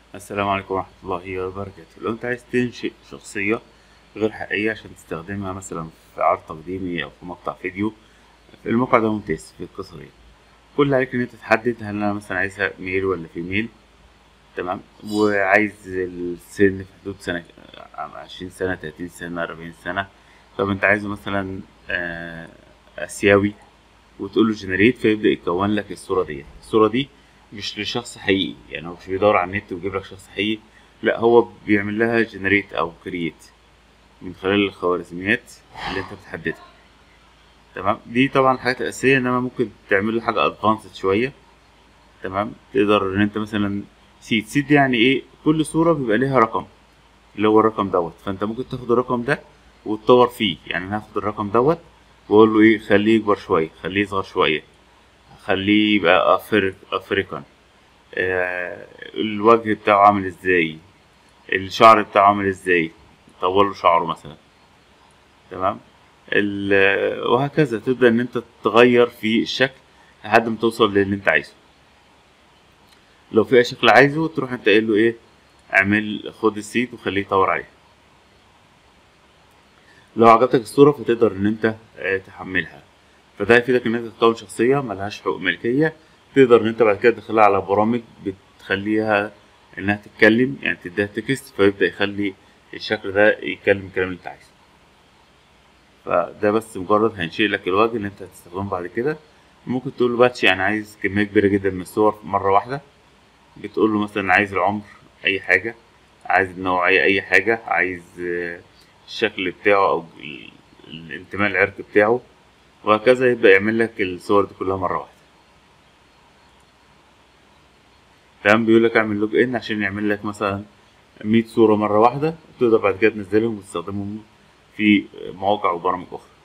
السلام عليكم ورحمة الله وبركاته. لو انت عايز تنشئ شخصية غير حقيقية عشان تستخدمها مثلا في عرض تقديمي او في مقطع فيديو، الموقع ده ممتاز في القصة دي. كل اللي عليك ان انت تحدد هل انا مثلا عايزها ميل ولا فيميل. تمام. وعايز السن في حدود سنة، 20 سنة، 30 سنة، 40 سنة. طب انت عايزه مثلا اسيوي، وتقول له جنريت فيبدأ يكون لك الصورة دي. الصورة دي مش لشخص حقيقي، يعني هو مش بيدور على النت ويجيب لك شخص حقيقي، لا هو بيعمل لها جنريت او كرييت من خلال الخوارزميات اللي انت بتحددها. تمام. دي طبعا الحاجات الأساسية، انما ممكن تعمل له حاجة ادفانسد شوية. تمام. تقدر ان انت مثلا سيد يعني ايه، كل صورة بيبقى ليها رقم، اللي هو الرقم دوت، فانت ممكن تاخد الرقم ده وتطور فيه. يعني انا هاخد الرقم دوت واقول له ايه، خليه يكبر شوية، خليه يصغر شوية، خليه يبقى افريكان. الوجه بتاعه عامل ازاي، الشعر بتاعه عامل ازاي، طول له شعره مثلا. تمام. وهكذا تبدأ ان انت تغير في الشكل لحد ما توصل للي انت عايزه. لو في اي شكل عايزه تروح انت قايل له ايه، اعمل خد السيت وخليه يطور عليه. لو عجبتك الصورة فتقدر ان انت تحملها. فده هيفيدك ان انت تكون شخصية ملهاش حقوق ملكية. تقدر ان انت بعد كده تدخلها على برامج بتخليها انها تتكلم، يعني تديها تكست فيبدأ يخلي الشكل ده يتكلم الكلام اللي انت عايزه. فده بس مجرد هينشئ لك الوجه اللي انت هتستخدمه بعد كده. ممكن تقول له باتش، يعني عايز كمية كبيرة جدا من الصور مرة واحدة. بتقول له مثلا عايز العمر، اي حاجة، عايز النوعية، اي حاجة، عايز الشكل بتاعه او الانتماء العرقي بتاعه، وهكذا يبدأ يعمل لك الصور دي كلها مرة واحدة. تمام. بيقول لك اعمل لوج ان عشان يعمل لك مثلا 100 صورة مرة واحدة، تقدر بعد كده تنزلهم وتستخدمهم في مواقع وبرامج أخرى.